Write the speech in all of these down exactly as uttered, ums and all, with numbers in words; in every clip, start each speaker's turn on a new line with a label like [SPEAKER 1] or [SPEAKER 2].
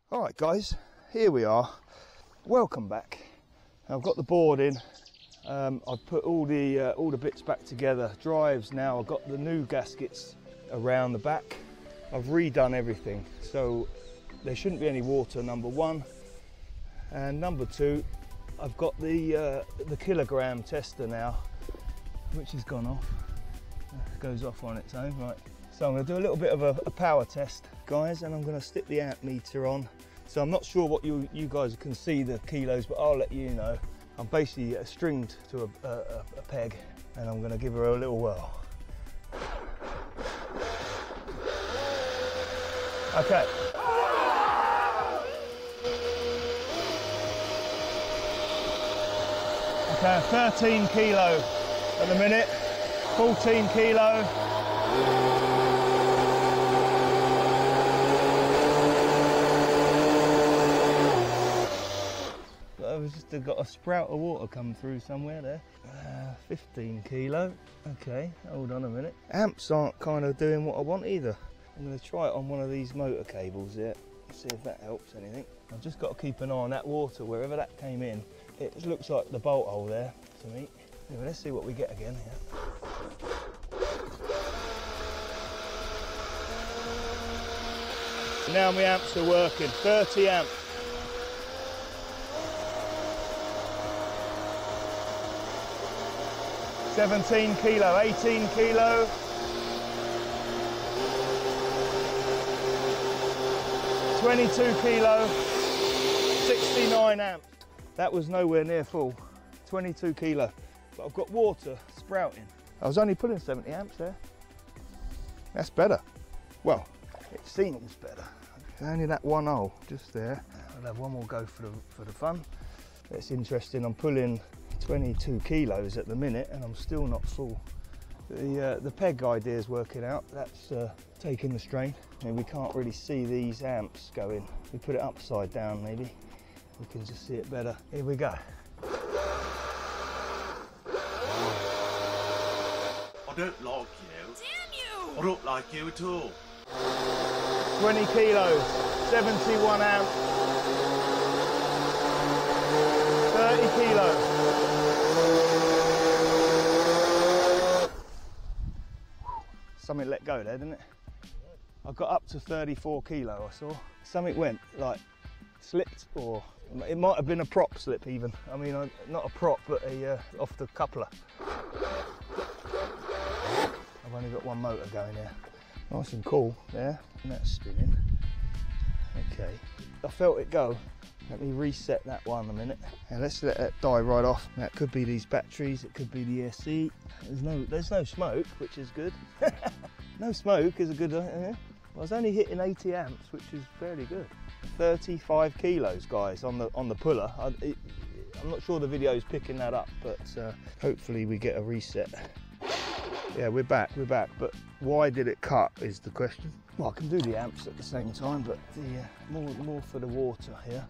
[SPEAKER 1] All right guys, here we are. Welcome back. I've got the board in. Um, I've put all the uh, all the bits back together. Drives now. I've got the new gaskets around the back. I've redone everything, so there shouldn't be any water. Number one, and number two, I've got the uh, the kilogram tester now, which has gone off. It goes off on its own, right? So I'm going to do a little bit of a, a power test, guys, and I'm going to stick the amp meter on. So I'm not sure what you you guys can see the kilos, but I'll let you know. I'm basically stringed to a, a, a peg, and I'm going to give her a little whirl. Okay. Okay, thirteen kilo at the minute, fourteen kilo. I've just got a sprout of water come through somewhere there. Uh, fifteen kilo. Okay, hold on a minute. Amps aren't kind of doing what I want either. I'm going to try it on one of these motor cables here. See if that helps anything. I've just got to keep an eye on that water, wherever that came in. It looks like the bolt hole there to me. Anyway, let's see what we get again here. Now my amps are working. thirty amp. seventeen kilo, eighteen kilo. twenty-two kilo, sixty-nine amps. That was nowhere near full. twenty-two kilo. But I've got water sprouting. I was only pulling seventy amps there. That's better. Well, it seems better. Only that one hole just there. I'll have one more go for the for the fun. It's interesting. I'm pulling twenty-two kilos at the minute, and I'm still not full. The uh, the peg idea is working out. That's uh, taking the strain. I mean, we can't really see these amps going. We put it upside down, maybe we can just see it better. Here we go.
[SPEAKER 2] I don't like you.
[SPEAKER 3] Damn you!
[SPEAKER 2] I don't like you at all.
[SPEAKER 1] twenty kilos, seventy-one amps, thirty kilos. Something let go there, didn't it? I got up to thirty-four kilo, I saw. Something went, like, slipped, or it might have been a prop slip even. I mean, I, not a prop, but a uh, off the coupler. I've only got one motor going here. Nice and cool there, and that's spinning. Okay, I felt it go. Let me reset that one a minute, and let's let that die right off. That could be these batteries, it could be the air seat. There's no, there's no smoke, which is good. No smoke is a good. Uh, I was only hitting eighty amps, which is fairly good. thirty-five kilos, guys, on the on the puller. I, it, I'm not sure the video is picking that up, but uh, hopefully we get a reset. Yeah, we're back, we're back. But why did it cut is the question. Well, I can do the amps at the same time, but the uh, more more for the water here.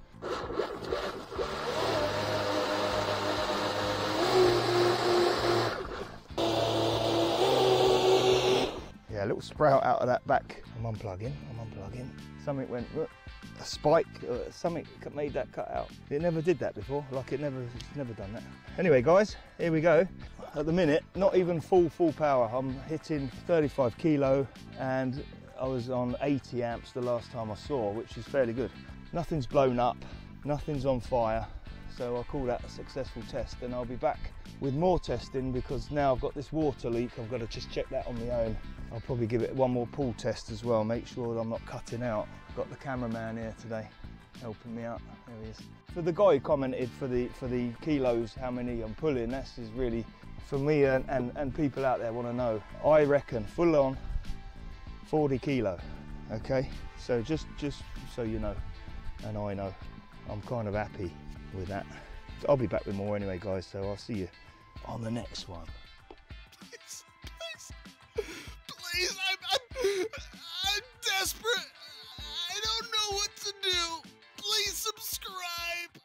[SPEAKER 1] Yeah, a little sprout out of that back. I'm unplugging, I'm unplugging. Something went, uh, a spike, uh, something made that cut out. It never did that before, like it never, it's never done that. Anyway guys, here we go. At the minute, not even full, full power. I'm hitting thirty-five kilo, and I was on eighty amps the last time I saw, which is fairly good. Nothing's blown up, nothing's on fire. So I'll call that a successful test, and I'll be back with more testing, because now I've got this water leak. I've got to just check that on my own. I'll probably give it one more pull test as well, make sure that I'm not cutting out. Got the cameraman here today helping me out. There he is. For the guy who commented for the for the kilos, how many I'm pulling, that's is really for me, and, and, and people out there want to know. I reckon full on forty kilo. Okay, so just just so you know, and I know, I'm kind of happy with that. I'll be back with more anyway, guys, so I'll see you on the next one.
[SPEAKER 4] Please, please, please, I'm, I'm, I'm desperate. I don't know what to do. Please subscribe.